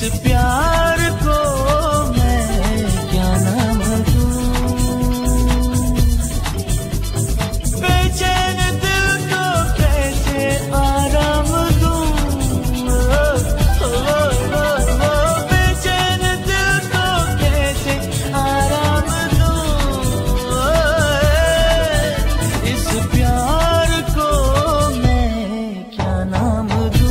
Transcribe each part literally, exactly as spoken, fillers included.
प्यार को मैं क्या नाम दूं, बेचैन दिल को कैसे आराम दूं, ओ, ओ, ओ, ओ, बेचैन दिल को कैसे आराम दूं, इस प्यार को मैं क्या नाम दूं।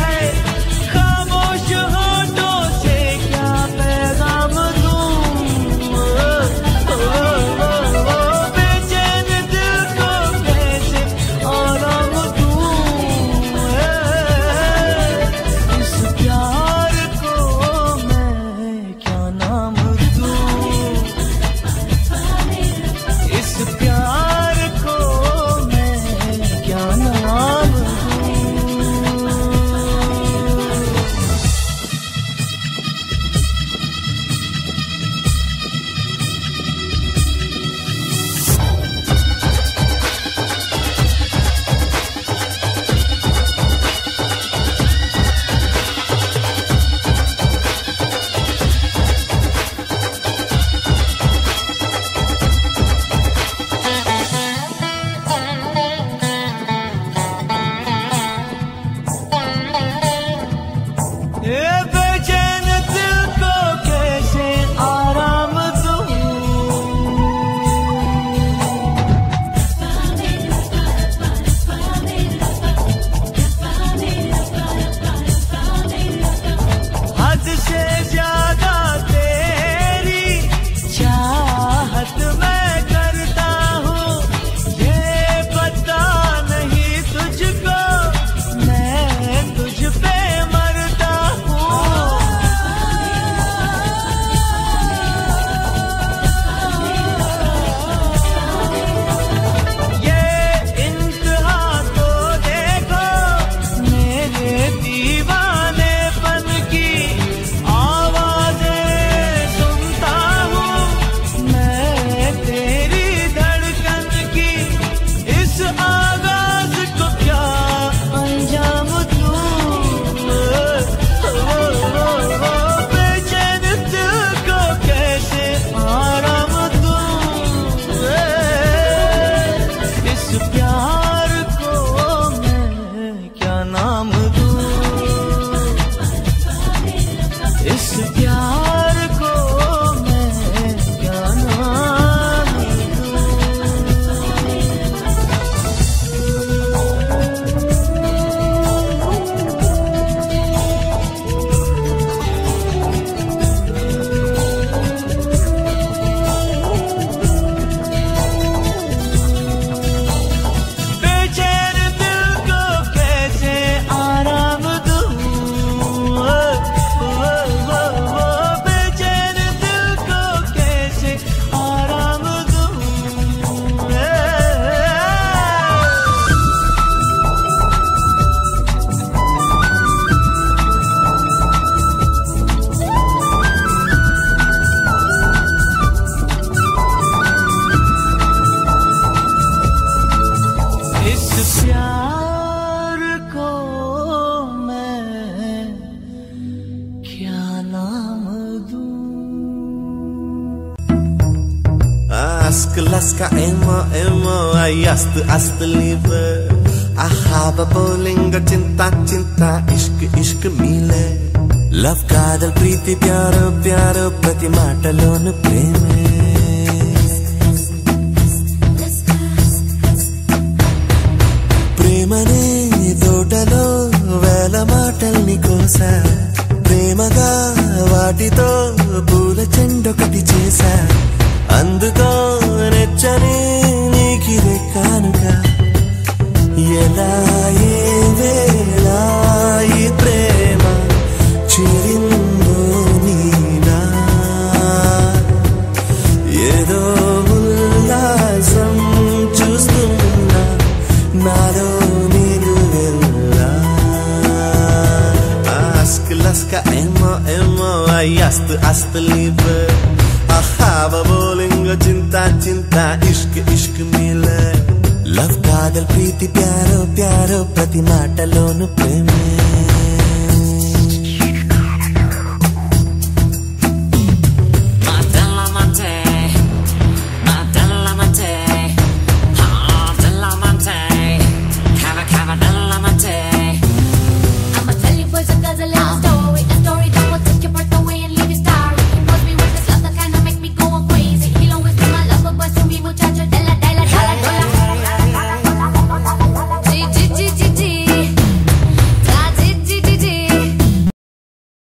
खामोश होठों से क्या पैगाम दूं, Ask laska emo emo ayast ast liebe ahaba bolinga cinta cinta ishq ishq mile love kadal preeti pyaro pyaro prati maatalonu preme premane totalo vela maatalni kosa premaga vaatito poola chendokati chesa అందుకో నెచ్చని నీకిదే కానుక ఎలా ఏ వేళ ఈ ప్రేమ చేరిందో నీలా ఏదో ఉల్లాసం చూస్తున్నా నాలో నేను వెళ్ళా ask laska emo emo ayast ast liebe ahava bolinga cinta cinta ishq ishq mile love kadal preeti pyaro pyaro prati maatalonu preme